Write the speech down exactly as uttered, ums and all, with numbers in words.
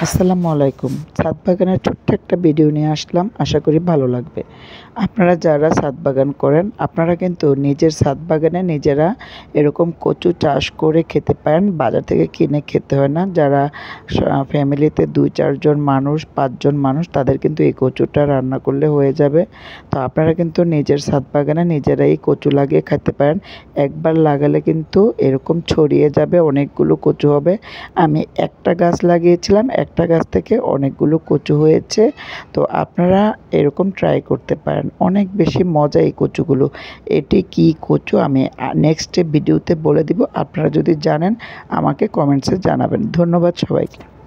আসসালামু আলাইকুম। ছাদ বাগানের ছোট্ট একটা ভিডিও নিয়ে আসলাম, আশা করি ভালো লাগবে। আপনারা যারা ছাদ বাগান করেন, আপনারা কিন্তু নিজের ছাদ বাগানে নিজেরা এরকম কচু চাষ করে খেতে পারেন, বাজার থেকে কিনে খেতে হয় না। যারা ফ্যামিলিতে দুই চারজন মানুষ, পাঁচজন মানুষ, তাদের কিন্তু এই কচুটা রান্না করলে হয়ে যাবে। তো আপনারা কিন্তু নিজের ছাদ বাগানে নিজেরাই কচু লাগিয়ে খেতে পারেন। একবার লাগালে কিন্তু এরকম ছড়িয়ে যাবে, অনেকগুলো কচু হবে। আমি একটা গাছ লাগিয়েছিলাম, একটা গাছ থেকে অনেকগুলো কচু হয়েছে। তো আপনারা এরকম ট্রাই করতে পারেন, অনেক বেশি মজা এই কচুগুলো। এটি কি কচু আমি নেক্সট ভিডিওতে বলে দিব। আপনারা যদি জানেন আমাকে কমেন্টসে জানাবেন। ধন্যবাদ সবাইকে।